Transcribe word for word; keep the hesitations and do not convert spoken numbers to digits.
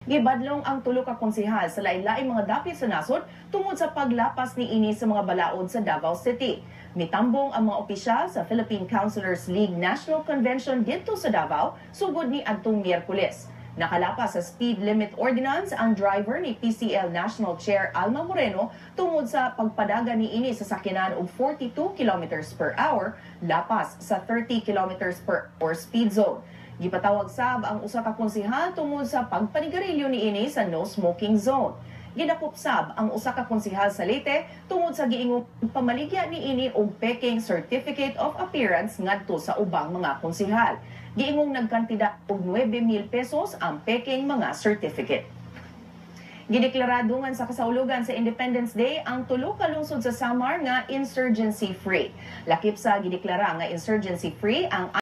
Gibadlong ang tulo ka konsehal sa lain-laing mga dapit sa nasod tungod sa paglapas ni ini sa mga balaod sa Davao City. Mitambong ang mga opisyal sa Philippine Councilors League National Convention dito sa Davao sugod ni adtong Miyerkules. Nakalapas sa speed limit ordinance ang driver ni P C L National Chair Alma Moreno tungod sa pagpadaga ni ini sa sakyanan og forty-two kilometers per hour lapas sa thirty kilometers per hour speed zone. Gipatawag sab ang usa ka konsehal tungod sa pagpanigarilyo niini sa no smoking zone. Gidakop sab ang usa ka konsehal sa Leyte tungod sa giingong pamaligya niini og peking certificate of appearance ngadto sa ubang mga konsehal. Giingong nagkantida og nuwebe mil pesos ang peking mga certificate. Gideklarado nga sa kasaulugan sa Independence Day ang tulo ka lungsod sa Samar nga insurgency free. Lakip sa gideklara nga insurgency free ang